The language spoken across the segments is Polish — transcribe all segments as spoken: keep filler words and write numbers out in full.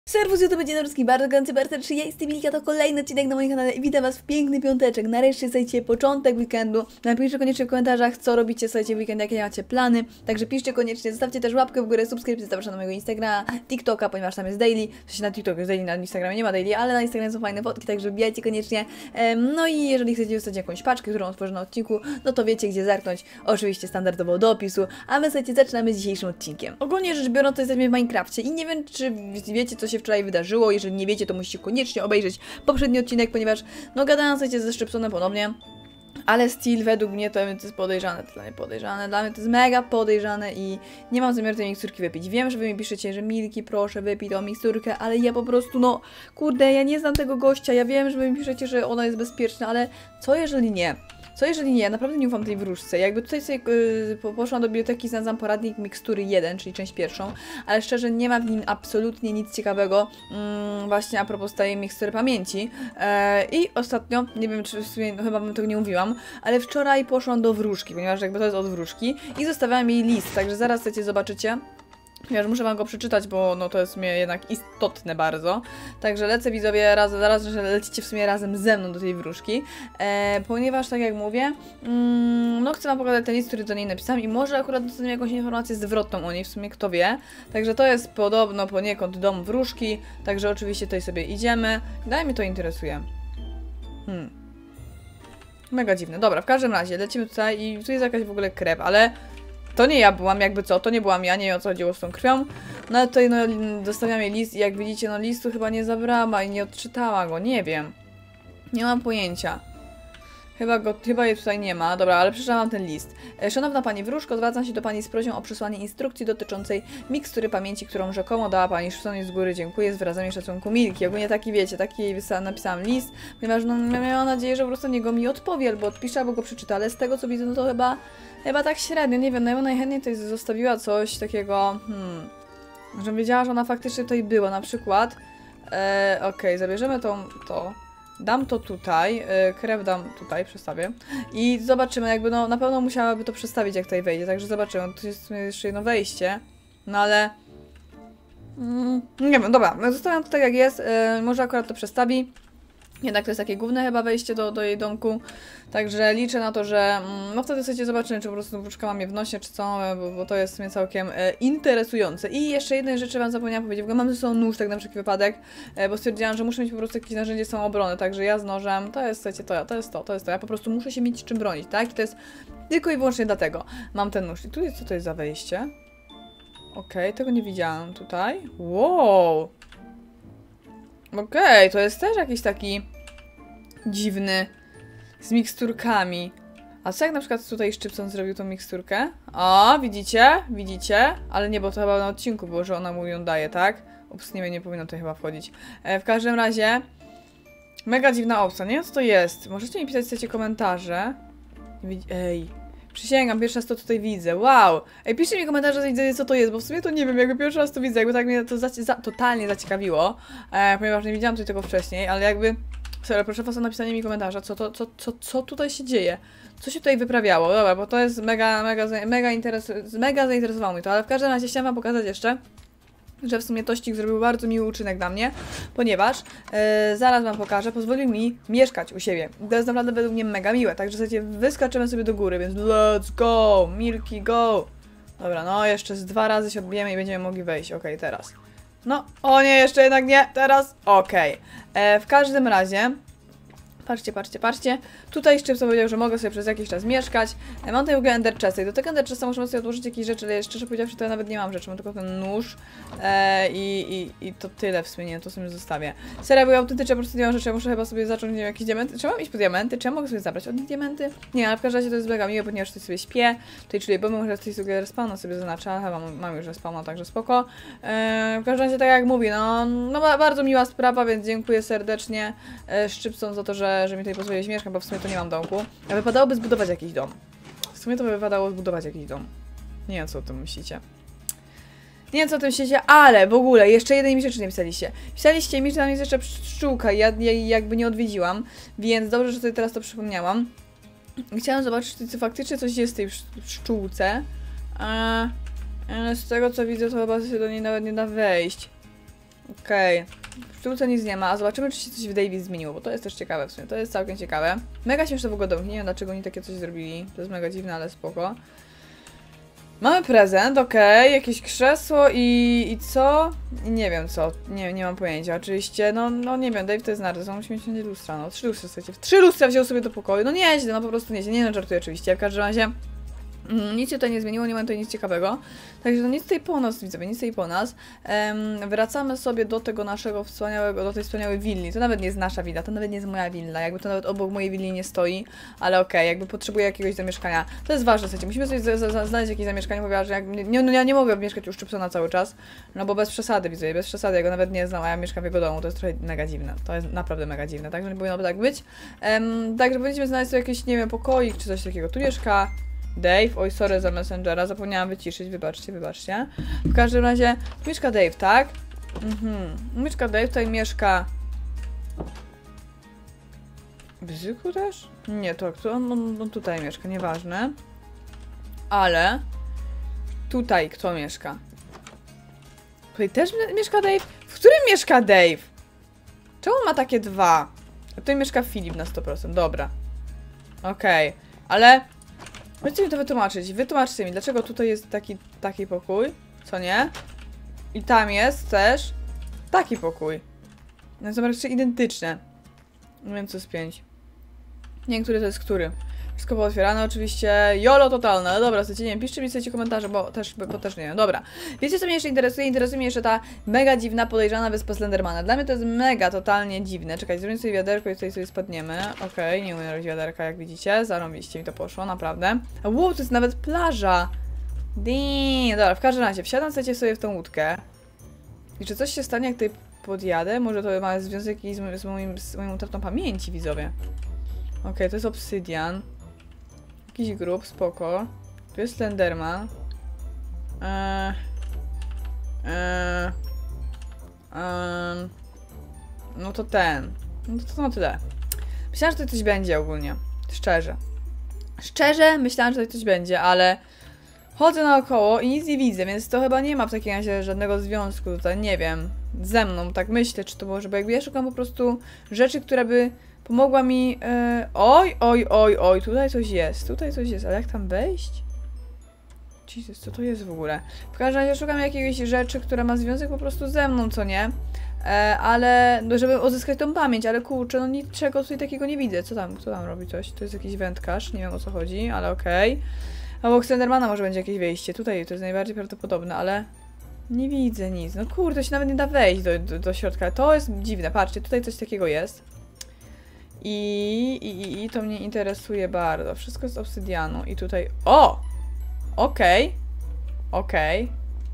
Serwus, YouTube, dzień dobry, bardzo gorący, bardzo serdecznie, ja jestem Milka, to kolejny odcinek na moim kanale i witam was w piękny piąteczek. Nareszcie, słuchajcie, początek weekendu. Napiszcie koniecznie w komentarzach, co robicie, słuchajcie, w weekend, jakie macie plany. Także piszcie koniecznie, zostawcie też łapkę w górę, subskrypcję, zapraszam na mojego Instagrama, TikToka, ponieważ tam jest daily. W sensie na TikToku jest daily, na Instagramie nie ma daily, ale na Instagramie są fajne fotki, także wbijajcie koniecznie. No i jeżeli chcecie dostać jakąś paczkę, którą otworzę na odcinku, no to wiecie, gdzie zerknąć. Oczywiście standardowo do opisu, a my, słuchajcie, zaczynamy z dzisiejszym odcinkiem. Ogólnie rzecz biorąc, to jesteśmy w Minecrafcie i nie wiem, czy wiecie, co się wczoraj wydarzyło. Jeżeli nie wiecie, to musicie koniecznie obejrzeć poprzedni odcinek, ponieważ no gadałam sobie ze Szczypsonem ponownie, ale still według mnie to jest podejrzane, to dla mnie podejrzane, dla mnie to jest mega podejrzane i nie mam zamiaru tej miksturki wypić. Wiem, że wy mi piszecie, że Milki, proszę wypij tą miksturkę, ale ja po prostu, no kurde, ja nie znam tego gościa, ja wiem, że wy mi piszecie, że ona jest bezpieczna, ale co jeżeli nie? Co jeżeli nie? Ja naprawdę nie ufam tej wróżce. Jakby tutaj sobie yy, poszłam do biblioteki, znalazłam poradnik mikstury jeden, czyli część pierwszą, ale szczerze nie ma w nim absolutnie nic ciekawego, yy, właśnie a propos tej mikstury pamięci. Yy, I ostatnio, nie wiem czy w sumie, no, chyba bym tego nie mówiłam, ale wczoraj poszłam do wróżki, ponieważ jakby to jest od wróżki i zostawiałam jej list, także zaraz chcecie zobaczycie. Ja muszę wam go przeczytać, bo no to jest w sumie jednak istotne bardzo. Także lecę widzowie razem, zaraz, że lecicie w sumie razem ze mną do tej wróżki. E, ponieważ tak jak mówię, mm, no chcę wam pokazać ten list, który do niej napisałam i może akurat dostaniemy jakąś informację zwrotną o niej, w sumie kto wie. Także to jest podobno poniekąd dom wróżki, także oczywiście tutaj sobie idziemy. Dalej mnie to interesuje. Hmm. Mega dziwne. Dobra, w każdym razie lecimy tutaj i tu jest jakaś w ogóle krew, ale... To nie ja byłam, jakby co, to nie byłam ja, nie wiem o co chodziło z tą krwią. No ale tutaj no, dostawiam jej list i jak widzicie, no listu chyba nie zabrała i nie odczytała go, nie wiem. Nie mam pojęcia. Chyba go, chyba jej tutaj nie ma, dobra, ale przeczytałam ten list. Szanowna Pani Wróżko, zwracam się do Pani z prośbą o przesłanie instrukcji dotyczącej mikstury pamięci, którą rzekomo dała Pani Szczypsonowi z góry. Dziękuję z wyrazami szacunku Milki. Ogólnie taki wiecie, taki jej napisałam list, ponieważ no, miałam nadzieję, że po prostu niego mi odpowie albo odpisze, albo go przeczyta, ale z tego co widzę, no to chyba, chyba tak średnio, nie wiem, no ja bym najchętniej tutaj zostawiła coś takiego, hmm, żebym wiedziała, że ona faktycznie tutaj była, na przykład, e, okej, okay, zabierzemy tą, to. Dam to tutaj, yy, krew dam tutaj, przestawię i zobaczymy, jakby no na pewno musiałaby to przestawić jak tutaj wejdzie, także zobaczymy, tu jest jeszcze jedno wejście, no ale mm, nie wiem, dobra, zostawiam to tak jak jest, yy, może akurat to przestawi, jednak to jest takie główne chyba wejście do, do jej domku, także liczę na to, że mm, no wtedy sobie zobaczymy, czy po prostu wróżka mam je w nosie, czy co, bo, bo to jest mnie całkiem e, interesujące. I jeszcze jednej rzeczy wam zapomniałam powiedzieć, bo mam ze sobą nóż tak na wszelki wypadek, e, bo stwierdziłam, że muszę mieć po prostu jakieś narzędzie samoobrony, także ja z nożem, to jest, słuchajcie, to, to jest to, to jest to, ja po prostu muszę się mieć czym bronić, tak? I to jest tylko i wyłącznie dlatego mam ten nóż. I tu jest, co to jest za wejście? Okej, okay, tego nie widziałam tutaj. Wow! Okej, okay, to jest też jakiś taki dziwny z miksturkami. A co jak na przykład tutaj Szczypson zrobił tą miksturkę? O, widzicie? Widzicie? Ale nie, bo to chyba na odcinku było, że ona mu ją daje, tak? Ups, nie, nie powinno tutaj chyba wchodzić. E, w każdym razie mega dziwna opcja, nie wiem co to jest. Możecie mi pisać, chcecie komentarze. Ej, przysięgam, pierwszy raz to tutaj widzę, wow! Ej, piszcie mi komentarze, co to jest, bo w sumie to nie wiem, jakby pierwszy raz to widzę, jakby tak mnie to za za totalnie zaciekawiło, e, ponieważ nie widziałam tutaj tego wcześniej, ale jakby... Serio, proszę was o napisanie mi komentarza, co, to, co, co, co tutaj się dzieje, co się tutaj wyprawiało, dobra, bo to jest mega, mega, mega, interes mega zainteresowało mnie to, ale w każdym razie chciałam wam pokazać jeszcze, że w sumie Tościk zrobił bardzo miły uczynek dla mnie, ponieważ yy, zaraz wam pokażę, pozwolił mi mieszkać u siebie. To jest naprawdę według mnie mega miłe, także słuchajcie, wyskaczymy sobie do góry, więc let's go, Milki, go! Dobra, no jeszcze z dwa razy się odbijemy i będziemy mogli wejść, okej, okay, teraz. No, o nie, jeszcze jednak nie, teraz, okej. Okay. W każdym razie, patrzcie, patrzcie, patrzcie, tutaj Szczypson powiedział, że mogę sobie przez jakiś czas mieszkać. E, mam tutaj w ogóle Ender Chesta i do tego Ender Chesta możemy sobie odłożyć jakieś rzeczy, ale szczerze powiedziawszy, to ja nawet nie mam rzeczy, mam tylko ten nóż e, i, i, i to tyle w sumie, nie, to sobie zostawię. Serio, bo ja autentycznie po prostu nie mam rzeczy, ja muszę chyba sobie zacząć, nie wiem, jakieś diamenty, czy mam iść po diamenty, czy ja mogę sobie zabrać od nich diamenty? Nie, ale w każdym razie to jest mega miłe, ponieważ tutaj sobie śpię, tutaj czuję, bo może tutaj sobie respawna sobie zaznacza, chyba mam, mam już respawna, także spoko. E, w każdym razie, tak jak mówię, no, no bardzo miła sprawa, więc dziękuję serdecznie e, Szczypson za to, że, że mi tutaj pozwoliłeś mieszkać, bo w sumie to nie mam domku. A wypadałoby zbudować jakiś dom. W sumie to by wypadało zbudować jakiś dom. Nie wiem, co o tym myślicie. Nie wiem, co o tym myślicie, ale w ogóle jeszcze jednej mi rzeczy nie pisaliście. Pisaliście mi, że tam jest jeszcze pszczółka i ja jej jakby nie odwiedziłam, więc dobrze, że sobie teraz to przypomniałam. Chciałam zobaczyć, czy faktycznie coś jest w tej pszczółce. A z tego, co widzę, to chyba się do niej nawet nie da wejść. Okej. Okay. W sztuce nic nie ma, a zobaczymy, czy się coś w Davis zmieniło, bo to jest też ciekawe w sumie, to jest całkiem ciekawe. Mega śmieszne w ogóle domki, nie wiem dlaczego oni takie coś zrobili, to jest mega dziwne, ale spoko. Mamy prezent, okej, okay. Jakieś krzesło i, i co? I nie wiem co, nie, nie mam pojęcia, oczywiście, no, no nie wiem, Dave to jest narcyz, on musi mieć wszędzie lustra, no, trzy lustra, słuchajcie, trzy lustra wziął sobie do pokoju, no nieźle, no po prostu nieźle, nie no, żartuję oczywiście, w każdym razie mm, nic się tutaj nie zmieniło, nie ma tutaj nic ciekawego, także no nic tutaj po nas, widzowie, nic tutaj po nas, um, wracamy sobie do tego naszego wspaniałego, do tej wspaniałej willi, to nawet nie jest nasza willa, to nawet nie jest moja willa, jakby to nawet obok mojej willi nie stoi, ale okej, okay, jakby potrzebuję jakiegoś zamieszkania, to jest ważne, słuchajcie, musimy sobie znaleźć jakieś zamieszkanie, ponieważ jak, nie, no ja nie mogę mieszkać u Szczypsona cały czas, no bo bez przesady, widzowie, bez przesady, ja go nawet nie znam, a ja mieszkam w jego domu, to jest trochę mega dziwne, to jest naprawdę mega dziwne, także nie powinno tak być, um, także powinniśmy znaleźć sobie jakiś, nie wiem, pokoik czy coś takiego, tu mieszka Dave, oj sorry za Messengera, zapomniałam wyciszyć, wybaczcie, wybaczcie. W każdym razie, tu mieszka Dave, tak? Mhm. Mieszka Dave, tutaj mieszka... Bzyku też? Nie, to, to on, on, on tutaj mieszka, nieważne. Ale... Tutaj kto mieszka? Tutaj też mieszka Dave? W którym mieszka Dave? Czemu on ma takie dwa? A tutaj mieszka Filip na sto procent, dobra. Okej, okay. Ale... Możecie mi to wytłumaczyć. Wytłumaczcie mi, dlaczego tutaj jest taki, taki pokój, co nie? I tam jest też taki pokój. No są raczej identyczne. Nie wiem co z pięć. Nie wiem, który to jest który. Wszystko pootwierane oczywiście. Jolo totalne, ale dobra, słuchajcie, nie wiem, piszcie mi sobie komentarze, bo też, bo też nie wiem. Dobra. Wiecie co mnie jeszcze interesuje? Interesuje mnie jeszcze ta mega dziwna, podejrzana wyspa Slendermana. Dla mnie to jest mega totalnie dziwne. Czekajcie, zrobimy sobie wiaderko i tutaj sobie spadniemy. Okej, okay, nie umiem robić wiaderka, jak widzicie. Zarąbiście mi to poszło, naprawdę. Wow, to jest nawet plaża. Ding. Dobra, w każdym razie, wsiadam słuchajcie, sobie w tą łódkę. I czy coś się stanie, jak tutaj podjadę? Może to ma związek z, moim, z, moim, z moją utratą pamięci, widzowie. Okej, okay, to jest obsydian. Jakiś grób, spoko. Tu jest Slenderman. Eee, eee, eee, no to ten. No to, to na tyle. Myślałam, że tutaj coś będzie ogólnie. Szczerze. Szczerze myślałam, że tutaj coś będzie, ale chodzę naokoło i nic nie widzę, więc to chyba nie ma w takim razie żadnego związku tutaj, nie wiem, ze mną, tak myślę, czy to może, bo jakby ja szukam po prostu rzeczy, która by pomogła mi... Yy, oj, oj, oj, oj, tutaj coś jest, tutaj coś jest, ale jak tam wejść? Jesus, co to jest w ogóle? W każdym razie szukam jakiejś rzeczy, która ma związek po prostu ze mną, co nie? E, ale, no, żeby odzyskać tą pamięć, ale kurczę, no niczego tutaj takiego nie widzę. Co tam, kto tam robi coś? To jest jakiś wędkarz, nie wiem o co chodzi, ale okej. Okay. Obok Slendermana może będzie jakieś wejście, tutaj to jest najbardziej prawdopodobne, ale nie widzę nic. No kurde, się nawet nie da wejść do, do, do środka. To jest dziwne, patrzcie, tutaj coś takiego jest. I, i, i to mnie interesuje bardzo. Wszystko z obsydianu i tutaj... O! Okej. Okay. Okej.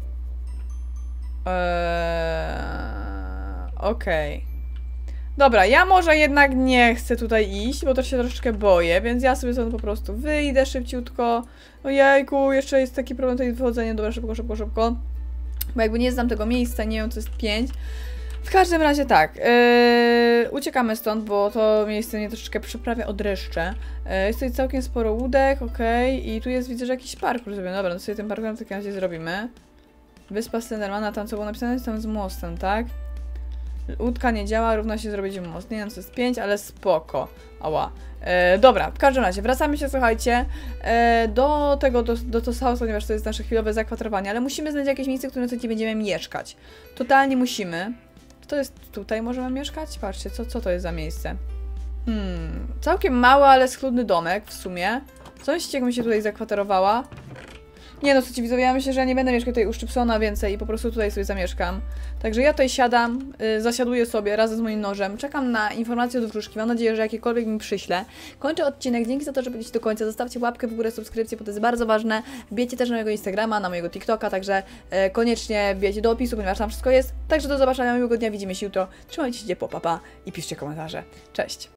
Okay. Eee... Okej. Okay. Dobra, ja może jednak nie chcę tutaj iść, bo to się troszeczkę boję, więc ja sobie stąd po prostu wyjdę szybciutko. Ojejku, jeszcze jest taki problem tutaj wychodzenia. Dobra, szybko, szybko, szybko. Bo jakby nie znam tego miejsca, nie wiem co jest pięć. W każdym razie tak, yy, uciekamy stąd, bo to miejsce mnie troszeczkę przyprawia o dreszcze. Yy, jest tutaj całkiem sporo łódek, okej, okay. I tu jest, widzę, że jakiś parkour zrobiony. Dobra, no sobie ten parkour w takim razie zrobimy. Wyspa Slendermana, tam co było napisane, tam z mostem, tak? Łódka nie działa, równo się zrobić most. Nie wiem co jest pięć, ale spoko. Ała. E, dobra, w każdym razie wracamy się, słuchajcie, e, do tego, do, do to house, ponieważ to jest nasze chwilowe zakwaterowanie, ale musimy znaleźć jakieś miejsce, w którym sobie będziemy mieszkać. Totalnie musimy. To jest tutaj możemy mieszkać? Patrzcie, co, co to jest za miejsce? Hmm, całkiem mały, ale schludny domek w sumie. Co myślicie, jakbym się tutaj zakwaterowała? Nie no, co ci widzowie, ja myślę, że ja nie będę mieszkać tutaj u Szczypsona więcej i po prostu tutaj sobie zamieszkam. Także ja tutaj siadam, yy, zasiaduję sobie razem z moim nożem, czekam na informacje od wróżki, mam nadzieję, że jakiekolwiek mi przyśle. Kończę odcinek, dzięki za to, że byliście do końca, zostawcie łapkę w górę, subskrypcję, bo to jest bardzo ważne. Wbijcie też na mojego Instagrama, na mojego TikToka, także yy, koniecznie wbijcie do opisu, ponieważ tam wszystko jest. Także do zobaczenia, miłego dnia, widzimy się jutro. Trzymajcie się ciepło, papa i piszcie komentarze. Cześć!